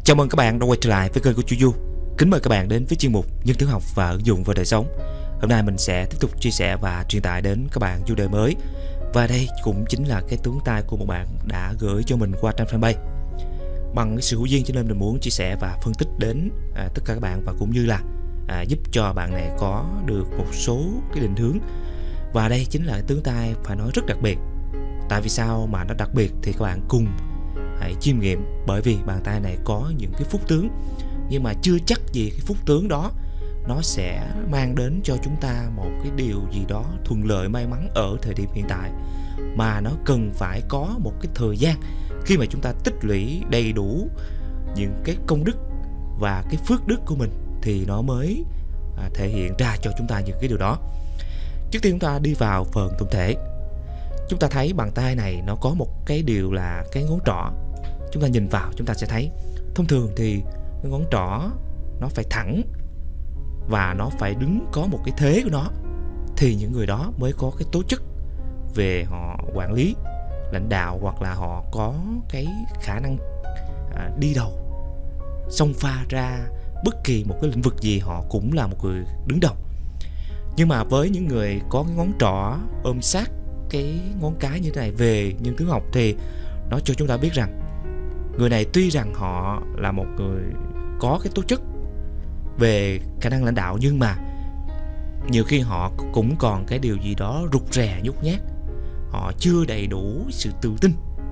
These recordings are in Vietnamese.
Chào mừng các bạn đã quay trở lại với kênh của Chu Du. Kính mời các bạn đến với chuyên mục Nhân tướng học và ứng dụng vào đời sống. Hôm nay mình sẽ tiếp tục chia sẻ và truyền tải đến các bạn chủ đề mới. Và đây cũng chính là cái tướng tay của một bạn đã gửi cho mình qua trang fanpage. Bằng cái sự hữu duyên cho nên mình muốn chia sẻ và phân tích đến tất cả các bạn, và cũng như là giúp cho bạn này có được một số cái định hướng. Và đây chính là cái tướng tay phải nói rất đặc biệt. Tại vì sao mà nó đặc biệt thì các bạn cùng hãy chiêm nghiệm. Bởi vì bàn tay này có những cái phúc tướng, nhưng mà chưa chắc gì cái phúc tướng đó nó sẽ mang đến cho chúng ta một cái điều gì đó thuận lợi may mắn ở thời điểm hiện tại, mà nó cần phải có một cái thời gian khi mà chúng ta tích lũy đầy đủ những cái công đức và cái phước đức của mình thì nó mới thể hiện ra cho chúng ta những cái điều đó. Trước tiên chúng ta đi vào phần tổng thể. Chúng ta thấy bàn tay này nó có một cái điều là cái ngón trỏ. Chúng ta nhìn vào chúng ta sẽ thấy thông thường thì cái ngón trỏ nó phải thẳng và nó phải đứng có một cái thế của nó, thì những người đó mới có cái tố chất về họ quản lý, lãnh đạo, hoặc là họ có cái khả năng đi đầu, xông pha ra bất kỳ một cái lĩnh vực gì, họ cũng là một người đứng đầu. Nhưng mà với những người có cái ngón trỏ ôm sát cái ngón cái như thế này về nhân tướng học thì nó cho chúng ta biết rằng người này tuy rằng họ là một người có cái tố chất về khả năng lãnh đạo, nhưng mà nhiều khi họ cũng còn cái điều gì đó rụt rè nhút nhát, họ chưa đầy đủ sự tự tin.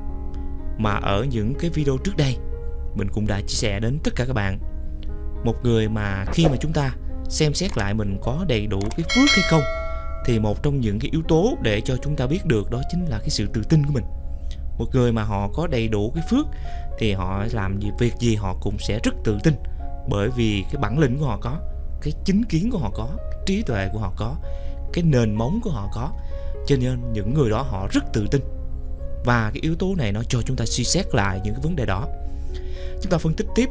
Mà ở những cái video trước đây mình cũng đã chia sẻ đến tất cả các bạn, một người mà khi mà chúng ta xem xét lại mình có đầy đủ cái phước hay không, thì một trong những cái yếu tố để cho chúng ta biết được đó chính là cái sự tự tin của mình. Một người mà họ có đầy đủ cái phước thì họ làm việc gì họ cũng sẽ rất tự tin, bởi vì cái bản lĩnh của họ có, cái chính kiến của họ có, cái trí tuệ của họ có, cái nền móng của họ có, cho nên những người đó họ rất tự tin. Và cái yếu tố này nó cho chúng ta suy xét lại những cái vấn đề đó. Chúng ta phân tích tiếp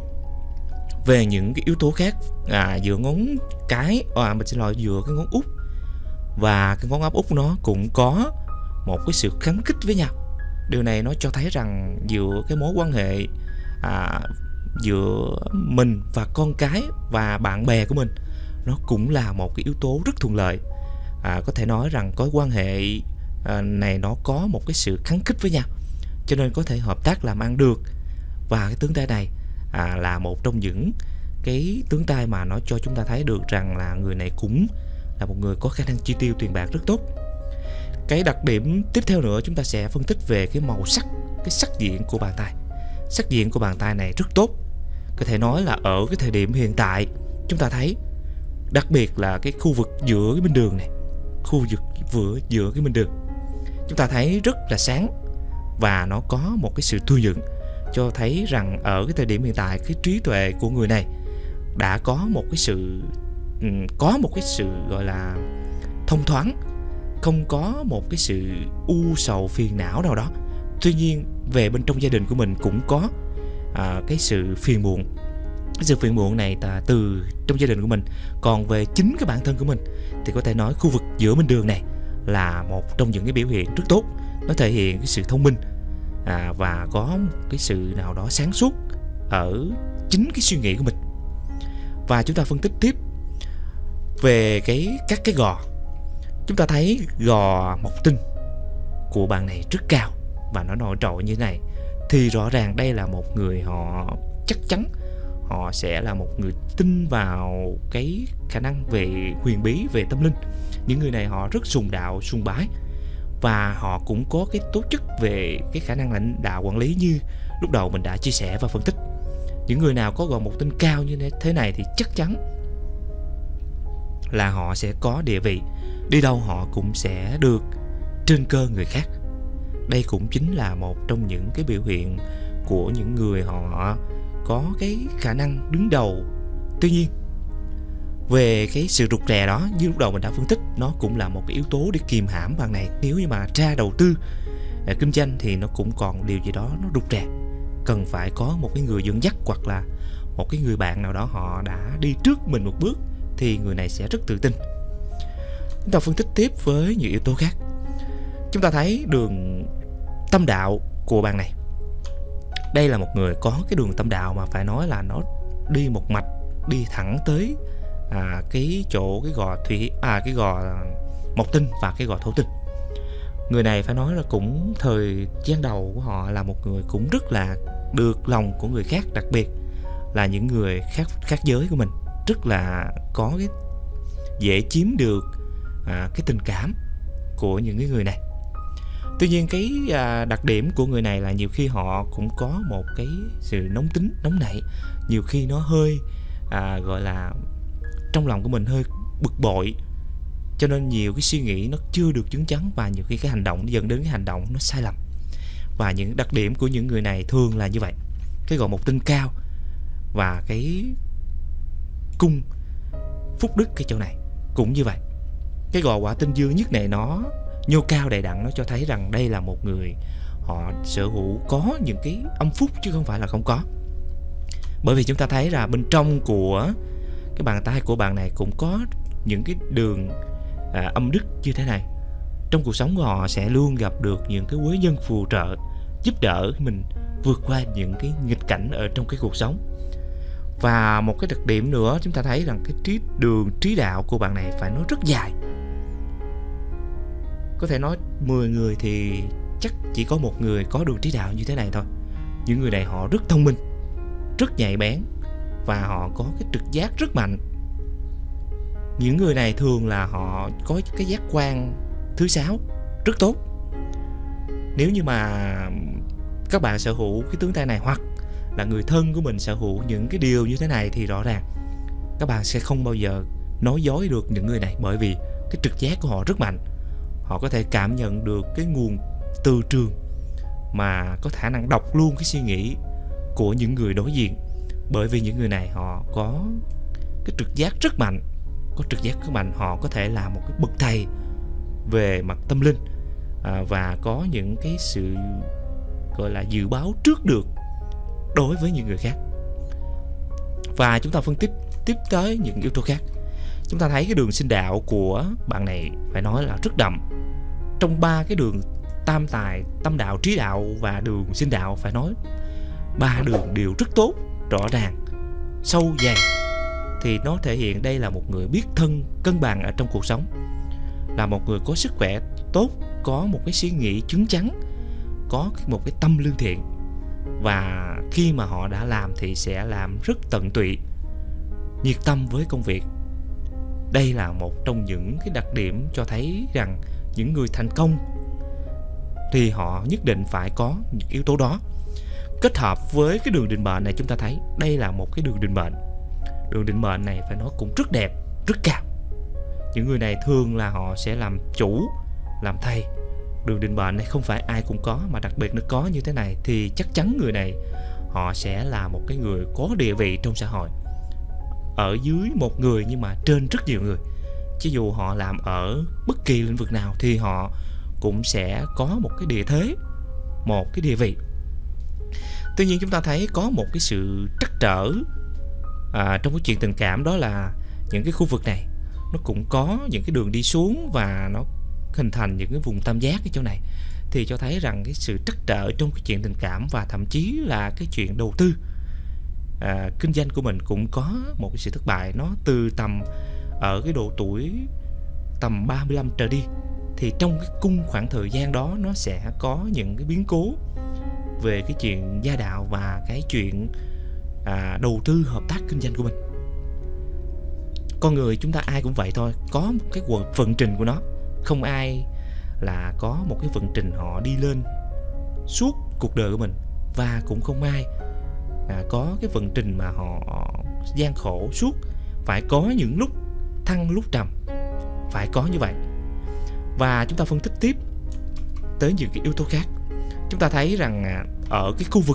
về những cái yếu tố khác giữa ngón cái, giữa cái ngón út và cái ngón áp út, nó cũng có một cái sự kháng khích với nhau. Điều này nó cho thấy rằng giữa cái mối quan hệ giữa mình và con cái và bạn bè của mình, nó cũng là một cái yếu tố rất thuận lợi. Có thể nói rằng có quan hệ này nó có một cái sự kháng khích với nhau, cho nên có thể hợp tác làm ăn được. Và cái tướng tay này là một trong những cái tướng tay mà nó cho chúng ta thấy được rằng là người này cũng là một người có khả năng chi tiêu tiền bạc rất tốt. Cái đặc điểm tiếp theo nữa, chúng ta sẽ phân tích về cái màu sắc, cái sắc diện của bàn tay. Sắc diện của bàn tay này rất tốt. Có thể nói là ở cái thời điểm hiện tại chúng ta thấy, đặc biệt là cái khu vực giữa cái bên đường này, khu vực giữa cái bên đường, chúng ta thấy rất là sáng và nó có một cái sự thu dựng, cho thấy rằng ở cái thời điểm hiện tại cái trí tuệ của người này đã có một cái sự gọi là thông thoáng, không có một cái sự u sầu phiền não nào đó. Tuy nhiên về bên trong gia đình của mình cũng có cái sự phiền muộn. Cái sự phiền muộn này từ trong gia đình của mình. Còn về chính cái bản thân của mình thì có thể nói khu vực giữa bên đường này là một trong những cái biểu hiện rất tốt. Nó thể hiện cái sự thông minh và có cái sự nào đó sáng suốt ở chính cái suy nghĩ của mình. Và chúng ta phân tích tiếp về các cái gò. Chúng ta thấy gò mộc tinh của bạn này rất cao và nó nổi trội như thế này, thì rõ ràng đây là một người họ chắc chắn họ sẽ là một người tin vào cái khả năng về huyền bí, về tâm linh. Những người này họ rất sùng đạo, sùng bái, và họ cũng có cái tố chất về cái khả năng lãnh đạo quản lý như lúc đầu mình đã chia sẻ và phân tích. Những người nào có gò mộc tinh cao như thế này thì chắc chắn là họ sẽ có địa vị, đi đâu họ cũng sẽ được trên cơ người khác. Đây cũng chính là một trong những cái biểu hiện của những người họ có cái khả năng đứng đầu. Tuy nhiên về cái sự rụt rè đó, như lúc đầu mình đã phân tích, nó cũng là một cái yếu tố để kìm hãm bạn này. Nếu như mà ra đầu tư kinh doanh thì nó cũng còn điều gì đó nó rụt rè, cần phải có một cái người dẫn dắt, hoặc là một cái người bạn nào đó họ đã đi trước mình một bước, thì người này sẽ rất tự tin. Chúng ta phân tích tiếp với nhiều yếu tố khác. Chúng ta thấy đường tâm đạo của bạn này Đây là một người có cái đường tâm đạo mà phải nói là nó đi một mạch, đi thẳng tới cái chỗ cái gò Mộc Tinh và cái gò Thổ Tinh. Người này phải nói là cũng thời gian đầu của họ là một người cũng rất là được lòng của người khác, đặc biệt là những người khác giới của mình, rất là có cái dễ chiếm được cái tình cảm của những cái người này. Tuy nhiên cái đặc điểm của người này là nhiều khi họ cũng có một cái sự nóng tính, nóng nảy, nhiều khi nó hơi gọi là trong lòng của mình hơi bực bội, cho nên nhiều cái suy nghĩ nó chưa được chín chắn, và nhiều khi cái hành động nó dẫn đến cái hành động nó sai lầm. Và những đặc điểm của những người này thường là như vậy. Cái gò Mộc Tinh cao và cái cung Phúc Đức cái chỗ này cũng như vậy. Cái gò Quả Tinh Dương Nhất này nó nhô cao đầy đặn, nó cho thấy rằng đây là một người họ sở hữu có những cái âm phúc chứ không phải là không có. Bởi vì chúng ta thấy là bên trong của cái bàn tay của bạn này cũng có những cái đường âm đức như thế này. Trong cuộc sống của họ sẽ luôn gặp được những cái quý nhân phù trợ, giúp đỡ mình vượt qua những cái nghịch cảnh ở trong cái cuộc sống. Và một cái đặc điểm nữa, chúng ta thấy rằng cái đường trí đạo của bạn này phải nói rất dài. Có thể nói 10 người thì chắc chỉ có một người có đường trí đạo như thế này thôi. Những người này họ rất thông minh, rất nhạy bén, và họ có cái trực giác rất mạnh. Những người này thường là họ có cái giác quan thứ 6 rất tốt. Nếu như mà các bạn sở hữu cái tướng tay này, hoặc là người thân của mình sở hữu những cái điều như thế này, thì rõ ràng các bạn sẽ không bao giờ nói dối được những người này, bởi vì cái trực giác của họ rất mạnh. Họ có thể cảm nhận được cái nguồn từ trường mà có khả năng đọc luôn cái suy nghĩ của những người đối diện. Bởi vì những người này họ có cái trực giác rất mạnh. Có trực giác rất mạnh, họ có thể là một cái bậc thầy về mặt tâm linh, và có những cái sự gọi là dự báo trước được đối với những người khác. Và chúng ta phân tích tiếp tới những yếu tố khác. Chúng ta thấy cái đường sinh đạo của bạn này phải nói là rất đậm. Trong 3 cái đường tam tài, tâm đạo, trí đạo và đường sinh đạo, phải nói 3 đường đều rất tốt, rõ ràng, sâu dày. Thì nó thể hiện đây là một người biết thân cân bằng ở trong cuộc sống, là một người có sức khỏe tốt, có một cái suy nghĩ chín chắn, có một cái tâm lương thiện. Và khi mà họ đã làm thì sẽ làm rất tận tụy, nhiệt tâm với công việc. Đây là một trong những cái đặc điểm cho thấy rằng những người thành công thì họ nhất định phải có những yếu tố đó. Kết hợp với cái đường định mệnh này, chúng ta thấy đây là một cái đường định mệnh. Đường định mệnh này phải nói cũng rất đẹp, rất cao. Những người này thường là họ sẽ làm chủ, làm thầy. Đường định mệnh này không phải ai cũng có, mà đặc biệt nó có như thế này thì chắc chắn người này họ sẽ là một cái người có địa vị trong xã hội, ở dưới một người nhưng mà trên rất nhiều người. Chứ dù họ làm ở bất kỳ lĩnh vực nào thì họ cũng sẽ có một cái địa thế, một cái địa vị. Tuy nhiên chúng ta thấy có một cái sự trắc trở trong cái chuyện tình cảm, đó là những cái khu vực này nó cũng có những cái đường đi xuống và nó hình thành những cái vùng tam giác cái chỗ này, thì cho thấy rằng cái sự trắc trở trong cái chuyện tình cảm, và thậm chí là cái chuyện đầu tư kinh doanh của mình cũng có một cái sự thất bại. Nó từ tầm ở cái độ tuổi tầm 35 trở đi, thì trong cái cung khoảng thời gian đó nó sẽ có những cái biến cố về cái chuyện gia đạo và cái chuyện đầu tư hợp tác kinh doanh của mình. Con người chúng ta ai cũng vậy thôi, có một cái vận trình của nó. Không ai là có một cái vận trình họ đi lên suốt cuộc đời của mình, và cũng không ai có cái vận trình mà họ gian khổ suốt. Phải có những lúc thăng lúc trầm, phải có như vậy. Và chúng ta phân tích tiếp tới những cái yếu tố khác. Chúng ta thấy rằng ở cái khu vực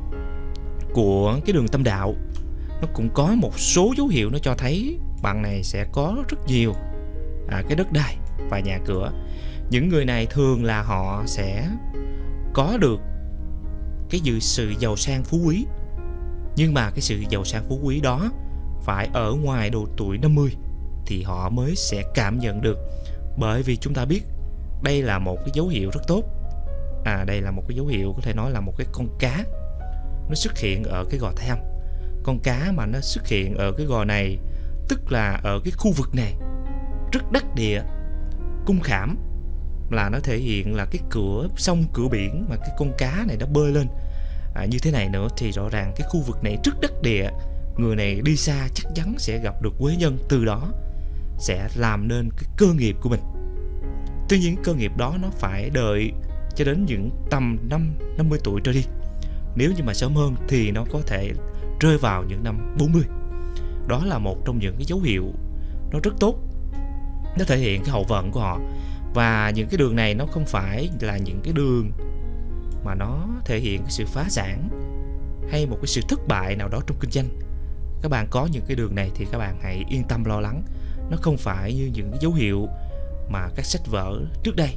của cái đường tâm đạo, nó cũng có một số dấu hiệu nó cho thấy bạn này sẽ có rất nhiều cái đất đai và nhà cửa. Những người này thường là họ sẽ có được cái sự giàu sang phú quý, nhưng mà cái sự giàu sang phú quý đó phải ở ngoài độ tuổi 50 thì họ mới sẽ cảm nhận được. Bởi vì chúng ta biết đây là một cái dấu hiệu rất tốt. Đây là một cái dấu hiệu có thể nói là một cái con cá nó xuất hiện ở cái gò Tham. Con cá mà nó xuất hiện ở cái gò này, tức là ở cái khu vực này rất đắc địa. Cung Khảm là nó thể hiện là cái cửa sông, cửa biển mà cái con cá này nó bơi lên như thế này nữa, thì rõ ràng cái khu vực này rất đắc địa. Người này đi xa chắc chắn sẽ gặp được quế nhân, từ đó sẽ làm nên cái cơ nghiệp của mình. Tuy nhiên cơ nghiệp đó nó phải đợi cho đến những tầm 50 tuổi trở đi. Nếu như mà sớm hơn thì nó có thể rơi vào những năm 40. Đó là một trong những cái dấu hiệu nó rất tốt, nó thể hiện cái hậu vận của họ. Và những cái đường này nó không phải là những cái đường mà nó thể hiện cái sự phá sản hay một cái sự thất bại nào đó trong kinh doanh. Các bạn có những cái đường này thì các bạn hãy yên tâm lo lắng. Nó không phải như những cái dấu hiệu mà các sách vở trước đây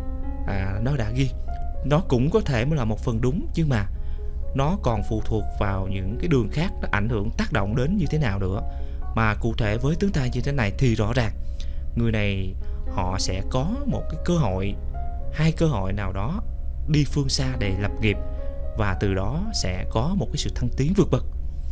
nó đã ghi. Nó cũng có thể mới là một phần đúng, nhưng mà nó còn phụ thuộc vào những cái đường khác, nó ảnh hưởng tác động đến như thế nào nữa. Mà cụ thể với tướng tài như thế này thì rõ ràng người này họ sẽ có một cái cơ hội, hai cơ hội nào đó đi phương xa để lập nghiệp, và từ đó sẽ có một cái sự thăng tiến vượt bậc.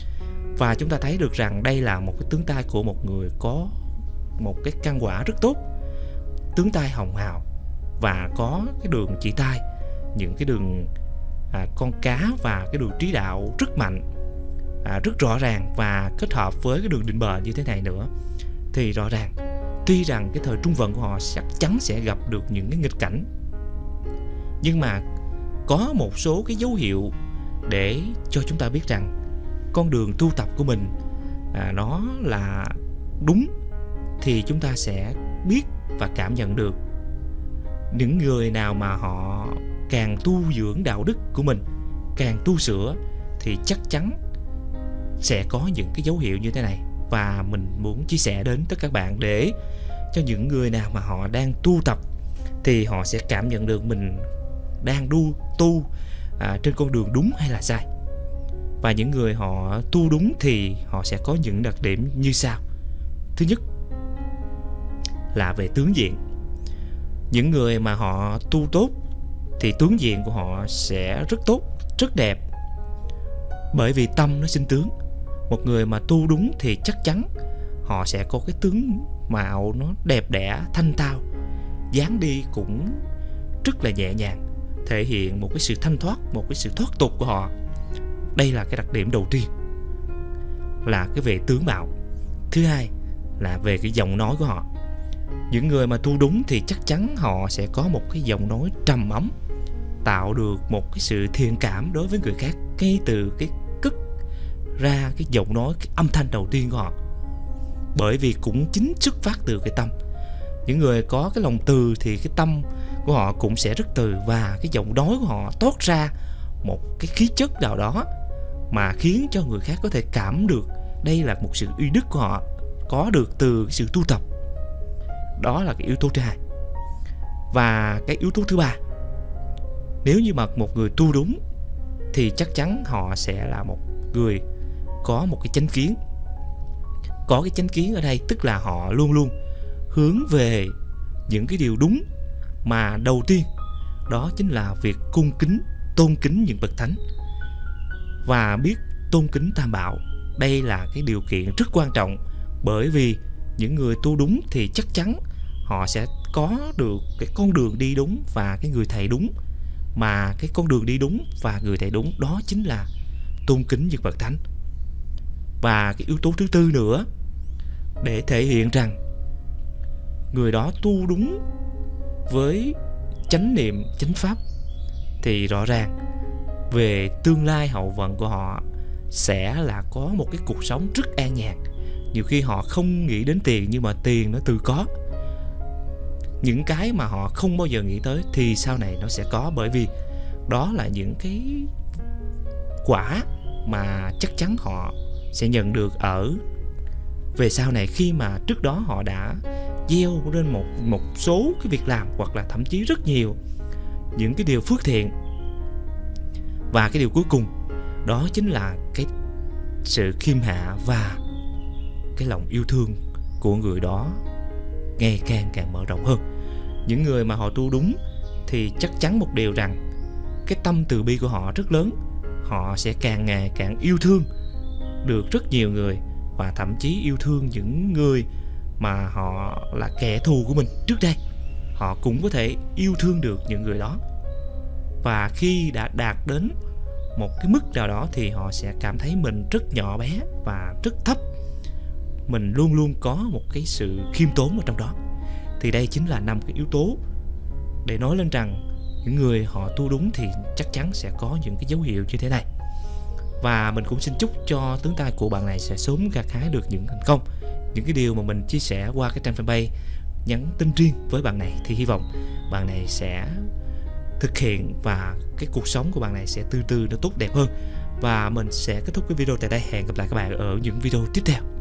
Và chúng ta thấy được rằng đây là một cái tướng tài của một người có một cái căn quả rất tốt, tướng tài hồng hào và có cái đường chỉ tay, những cái đường con cá và cái đường trí đạo rất mạnh, rất rõ ràng, và kết hợp với cái đường định bờ như thế này nữa thì rõ ràng tuy rằng cái thời trung vận của họ chắc chắn sẽ gặp được những cái nghịch cảnh, nhưng mà có một số cái dấu hiệu để cho chúng ta biết rằng con đường tu tập của mình nó là đúng, thì chúng ta sẽ biết và cảm nhận được. Những người nào mà họ càng tu dưỡng đạo đức của mình, càng tu sửa, thì chắc chắn sẽ có những cái dấu hiệu như thế này. Và mình muốn chia sẻ đến tất cả các bạn để cho những người nào mà họ đang tu tập thì họ sẽ cảm nhận được mình đang tu trên con đường đúng hay là sai. Và những người họ tu đúng thì họ sẽ có những đặc điểm như sau. Thứ nhất là về tướng diện. Những người mà họ tu tốt thì tướng diện của họ sẽ rất tốt, rất đẹp, bởi vì tâm nó sinh tướng. Một người mà tu đúng thì chắc chắn họ sẽ có cái tướng mạo nó đẹp đẽ, thanh tao, dáng đi cũng rất là nhẹ nhàng, thể hiện một cái sự thanh thoát, một cái sự thoát tục của họ. Đây là cái đặc điểm đầu tiên, là cái về tướng mạo. Thứ hai là về cái giọng nói của họ. Những người mà tu đúng thì chắc chắn họ sẽ có một cái giọng nói trầm ấm, tạo được một cái sự thiện cảm đối với người khác ngay từ cái cất ra cái giọng nói, cái âm thanh đầu tiên của họ. Bởi vì cũng chính xuất phát từ cái tâm. Những người có cái lòng từ thì cái tâm của họ cũng sẽ rất từ, và cái giọng nói của họ toát ra một cái khí chất nào đó mà khiến cho người khác có thể cảm được đây là một sự uy đức của họ có được từ sự tu tập. Đó là cái yếu tố thứ hai. Và cái yếu tố thứ ba, nếu như mà một người tu đúng thì chắc chắn họ sẽ là một người có một cái chánh kiến. Có cái chánh kiến ở đây tức là họ luôn luôn hướng về những cái điều đúng, mà đầu tiên đó chính là việc cung kính, tôn kính những bậc thánh và biết tôn kính Tam Bảo. Đây là cái điều kiện rất quan trọng, bởi vì những người tu đúng thì chắc chắn họ sẽ có được cái con đường đi đúng và cái người thầy đúng. Mà cái con đường đi đúng và người thầy đúng đó chính là tôn kính những bậc thánh. Và cái yếu tố thứ tư nữa, để thể hiện rằng người đó tu đúng với chánh niệm, chánh pháp, thì rõ ràng về tương lai hậu vận của họ sẽ là có một cái cuộc sống rất an nhàn. Nhiều khi họ không nghĩ đến tiền, nhưng mà tiền nó tự có. Những cái mà họ không bao giờ nghĩ tới thì sau này nó sẽ có, bởi vì đó là những cái quả mà chắc chắn họ sẽ nhận được ở về sau này, khi mà trước đó họ đã gieo lên một số cái việc làm, hoặc là thậm chí rất nhiều những cái điều phước thiện. Và cái điều cuối cùng đó chính là cái sự khiêm hạ và cái lòng yêu thương của người đó ngày càng mở rộng hơn. Những người mà họ tu đúng thì chắc chắn một điều rằng cái tâm từ bi của họ rất lớn. họ sẽ càng ngày càng yêu thương được rất nhiều người, và thậm chí yêu thương những người mà họ là kẻ thù của mình trước đây, họ cũng có thể yêu thương được những người đó. Và khi đã đạt đến một cái mức nào đó thì họ sẽ cảm thấy mình rất nhỏ bé và rất thấp. Mình luôn luôn có một cái sự khiêm tốn ở trong đó. Thì đây chính là 5 cái yếu tố để nói lên rằng những người họ tu đúng thì chắc chắn sẽ có những cái dấu hiệu như thế này. Và mình cũng xin chúc cho tướng tai của bạn này sẽ sớm gặt hái được những thành công. Những cái điều mà mình chia sẻ qua cái trang fanpage nhắn tin riêng với bạn này thì hy vọng bạn này sẽ thực hiện, và cái cuộc sống của bạn này sẽ từ từ nó tốt đẹp hơn. Và mình sẽ kết thúc cái video tại đây. Hẹn gặp lại các bạn ở những video tiếp theo.